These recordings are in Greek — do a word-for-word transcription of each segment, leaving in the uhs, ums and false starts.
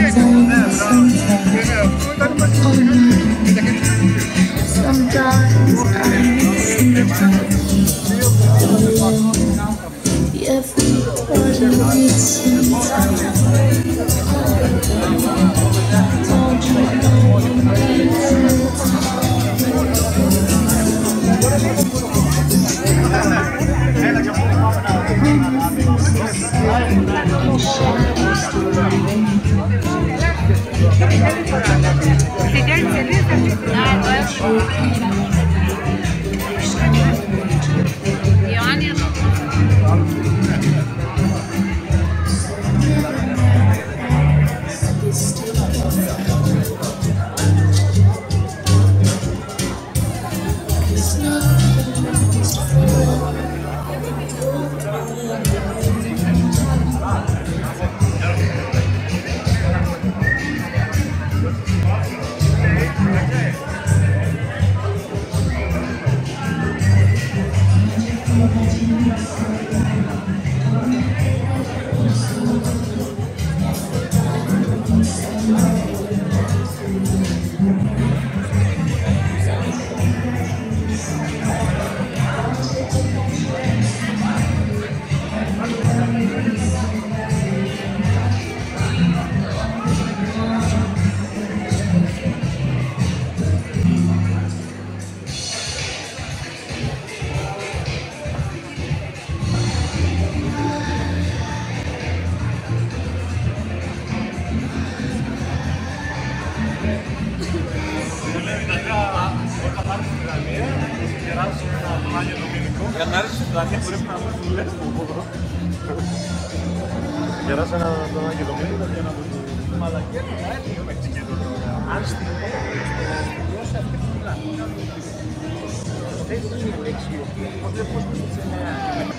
Για να έρθει στην Δανία πρέπει να μην δουλεύει από εδώ. Γεράσε ένα τον Άγγελο Μίλητα για να το δει. Μαλακία να έρθει ο Μεξικέντο. Αν στην γλώσσα αυτή που μιλάμε. Δεν είναι λέξη, οπότε πώς θα σε νέα.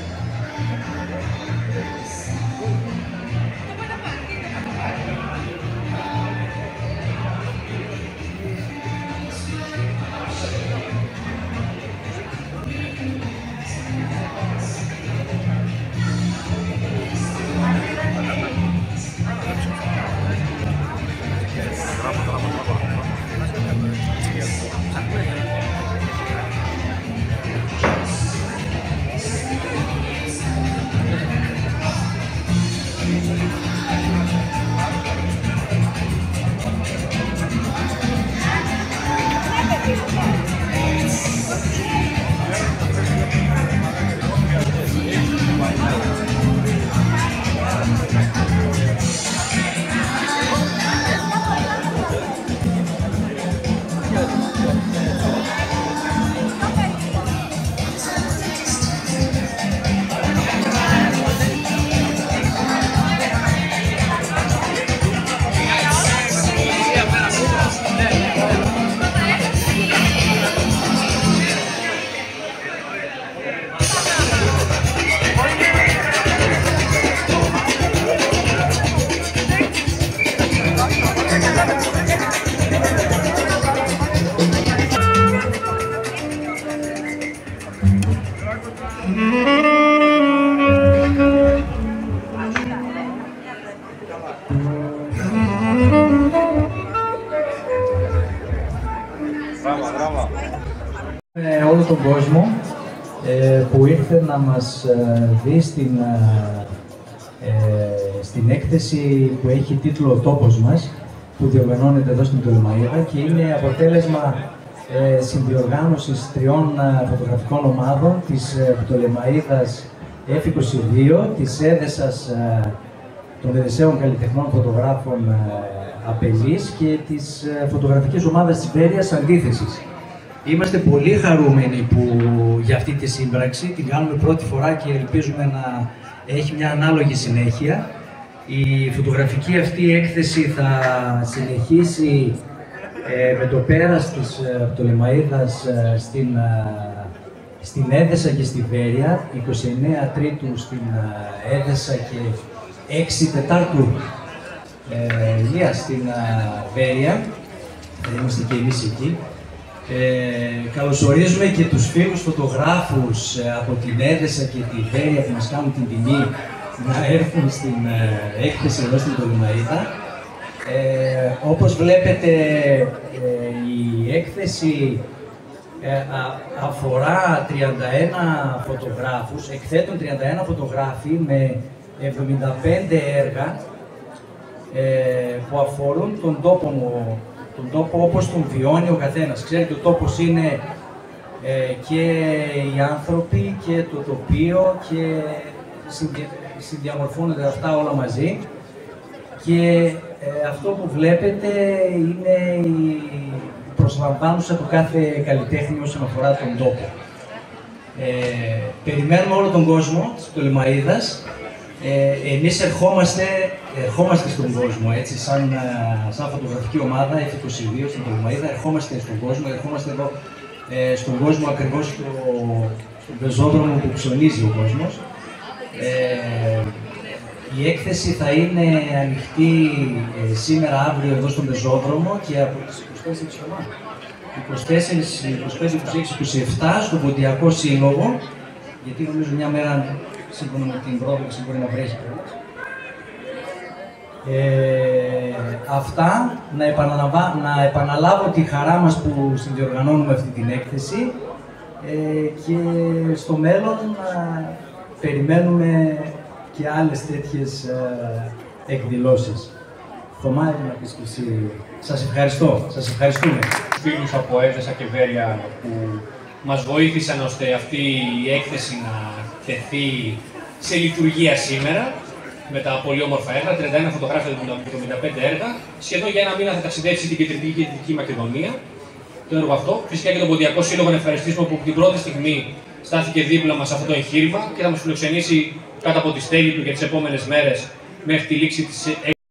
Ε, όλο τον κόσμο ε, που ήρθε να μας ε, δει στην, ε, στην έκθεση που έχει τίτλο «Τόπος μας», που διοργανώνεται εδώ στην Πτολεμαΐδα και είναι αποτέλεσμα ε, συνδιοργάνωσης τριών ε, φωτογραφικών ομάδων της ε, Πτολεμαΐδας εφ είκοσι δύο, της Έδεσας ε, των Εδεσαίων Καλλιτεχνών Φωτογράφων ε, Απελής και της ε, φωτογραφικής ομάδας της Βέρειας Αντίθεσης. Είμαστε πολύ χαρούμενοι που για αυτή τη σύμπραξη την κάνουμε πρώτη φορά και ελπίζουμε να έχει μια ανάλογη συνέχεια. Η φωτογραφική αυτή έκθεση θα συνεχίσει ε, με το πέρας της ε, Πτολεμαΐδας ε, στην, ε, στην Έδεσα και στη Βέρεια, είκοσι εννέα Τρίτου στην ε, Έδεσα και έξι Τετάρτου ε, στην ε, Βέρεια. Θα είμαστε και εμείς εκεί. Ε, καλωσορίζουμε και τους φίλους φωτογράφους ε, από την Έδεσα και τη Βέρεια που μας κάνουν την τιμή να έρθουν στην ε, έκθεση εδώ στην Πτολεμαΐδα. Ε, όπως βλέπετε, ε, η έκθεση ε, α, αφορά τριάντα ένα φωτογράφους, εκθέτουν τριάντα ένα φωτογράφοι με εβδομήντα πέντε έργα ε, που αφορούν τον τόπο μου, τον τόπο όπως τον βιώνει ο καθένας. Ξέρετε, ο τόπος είναι ε, και οι άνθρωποι και το τοπίο και συνδυ, συνδιαμορφώνονται αυτά όλα μαζί. Και ε, αυτό που βλέπετε είναι η προσλαμβάνουσα του κάθε καλλιτέχνη όσον αφορά τον τόπο. Ε, περιμένουμε όλο τον κόσμο της Πτολεμαΐδας. Ε, εμείς ερχόμαστε, ερχόμαστε στον κόσμο, έτσι, σαν, σαν φωτογραφική ομάδα εφ είκοσι δύο στην Πτολεμαΐδα, ερχόμαστε στον κόσμο, ερχόμαστε εδώ ε, στον κόσμο ακριβώς στο, στον πεζόδρομο που ψωνίζει ο κόσμος. Ε, η έκθεση θα είναι ανοιχτή ε, σήμερα, αύριο εδώ στον πεζόδρομο και από τις είκοσι τέσσερις είκοσι τέσσερις, είκοσι πέντε, είκοσι έξι, είκοσι επτά στον Ποντιακό Σύλλογο, γιατί νομίζω μια μέρα σύμφωνα με την πρόβλεψη μπορεί να βρέχει. Ε, αυτά, να, επαναλαβα... να επαναλάβω τη χαρά μας που συνδιοργανώνουμε αυτή την έκθεση ε, και στο μέλλον να περιμένουμε και άλλες τέτοιες ε, εκδηλώσεις. Θωμά, να πεις και εσύ. Σας ευχαριστώ, σας ευχαριστούμε. Φίλους από Έδεσα και Βέρεια που μας βοήθησαν ώστε αυτή η έκθεση να τεθεί σε λειτουργία σήμερα με τα πολύ όμορφα έργα, τριάντα ένα φωτογράφια από εβδομήντα πέντε έργα. Σχεδόν για ένα μήνα θα ταξιδέψει την Κεντρική και Δυτική Μακεδονία το έργο αυτό. Φυσικά και τον Ποντιακό Σύλλογο να ευχαριστήσουμε που από την πρώτη στιγμή στάθηκε δίπλα μας αυτό το εγχείρημα και θα μας φιλοξενήσει κάτω από τη στέγη του για τις επόμενες μέρες μέχρι τη λήξη της